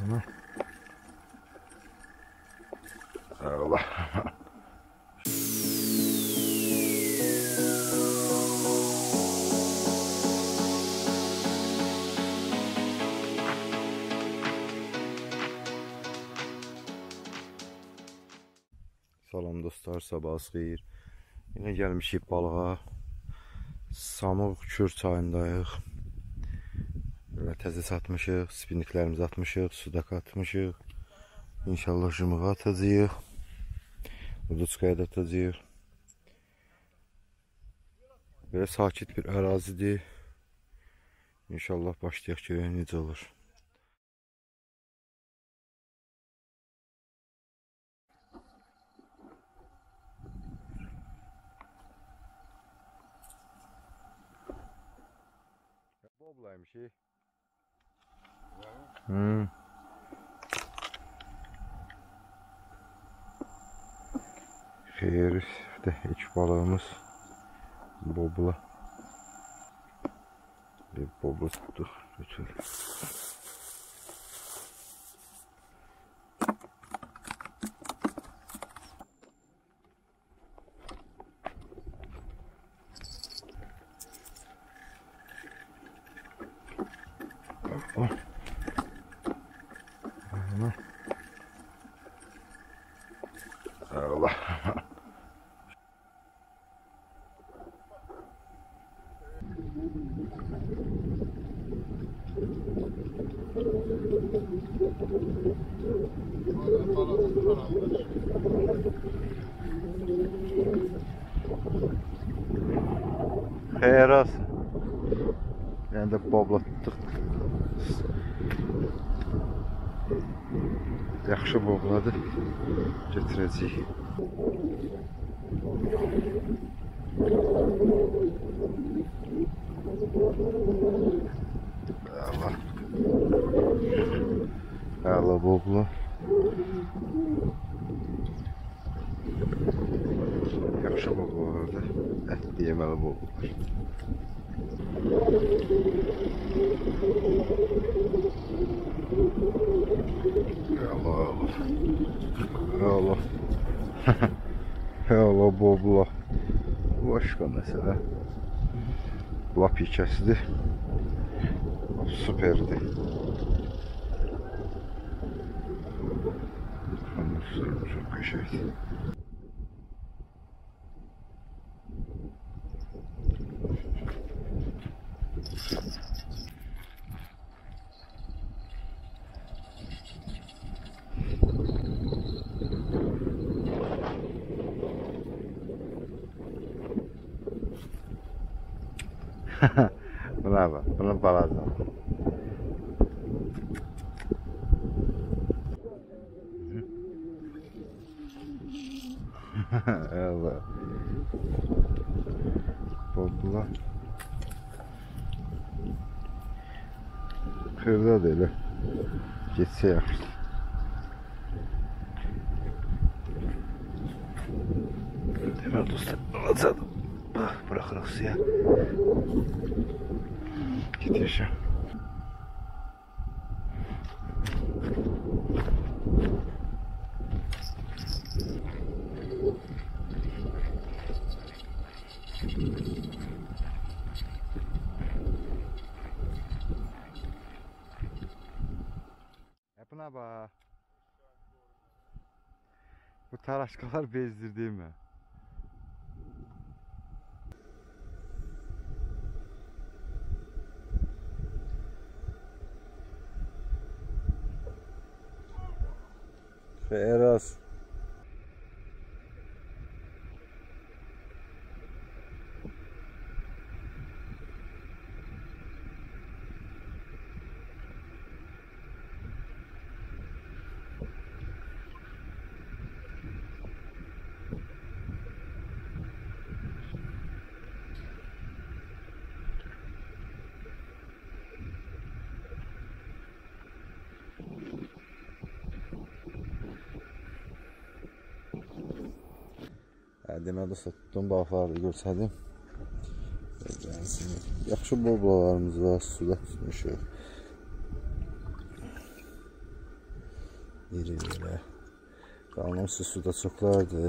Allah. Salam dostlar, sabahınız xeyir. Yine gelmişik balığa. Samur Kür çayındayıq. Böyle təzə satmışıq, spinniklərimizi atmışıq, suda atmışıq. İnşallah jımığa atacağıq. Uduçkaya da atacağıq. Böyle sakit bir ərazidir. İnşallah başlayaq görək necə olur. Boblaymış şey. Xeyir, de ilk balığımız bobla. Bir bobla tuttuk. Götür. Allah. Xeyir olsun. Yani de bobla tuttuk. Yaxşı bobladı. Getirəcəyik. Allah. Allah bobla. Yaxşı bobladı. Ətli yeməli boblar. Allah. Allah. Allah bobla. Başqa məsələ. Lap ikəsidir. Süperdir. Çok qəşəngdir. Bravo, bunu balaca. Allah. Bobla. Kırda da elə. Geçsə yaxşı. Demək dostlar, balacadır. Bırakırıq suya. Git yaşa. Buna bak. Bu taraşkalar bezdirdi mi? Feras. Deməli dostlar, tutduğum balıqları görsədim. Yaxşı boblalarımız var, suda tutmuşuq. İri belə. Qanunsuz suda çoxlardır.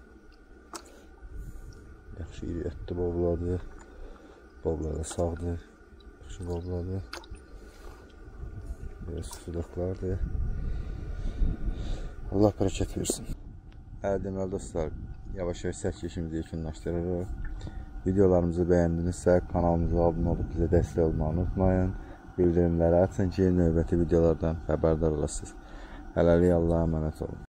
Yaxşı iri ətli bobladır. Boblar da sağdır. Yaxşı bobladır. Belə susuqlardır. Allah bərəkət versin. Deməli dostlar, yavaş-yavaş çəkilişimizi yekunlaşdırırıq. Videolarımızı bəyəndinizsə kanalımıza abunə olub bizə dəstək olmağı unutmayın. Bildirimləri açın ki, növbəti videolardan xəbərdar olasınız. Hələlik Allah'a əmanət olun.